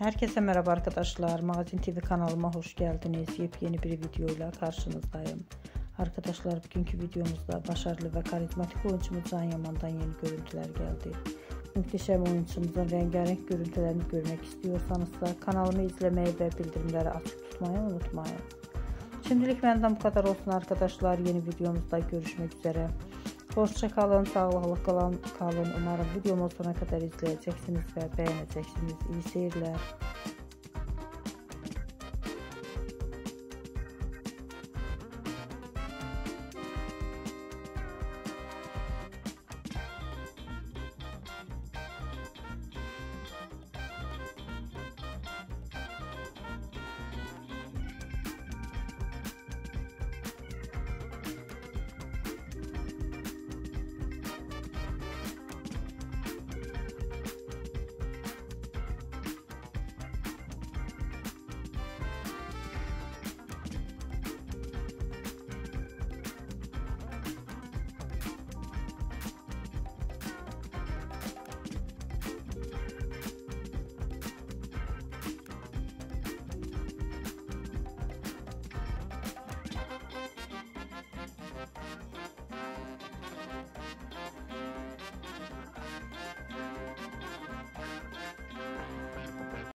Herkese merhaba arkadaşlar. Magazin TV kanalıma hoş geldiniz. Yepyeni bir videoyla karşınızdayım. Arkadaşlar bugünkü videomuzda başarılı ve karizmatik oyuncumuz Can Yaman'dan yeni görüntüler geldi. Muhteşem oyuncumuzun rengarenk görüntülerini görmek istiyorsanız da kanalımı izlemeyi ve bildirimleri açık tutmayı unutmayın. Şimdilik benden bu kadar olsun arkadaşlar. Yeni videomuzda görüşmek üzere. Hoşça kalın, sağlıklı kalın. Umarım videomu sonuna kadar izleyeceksiniz ve beğeneceksiniz. İyi seyirler.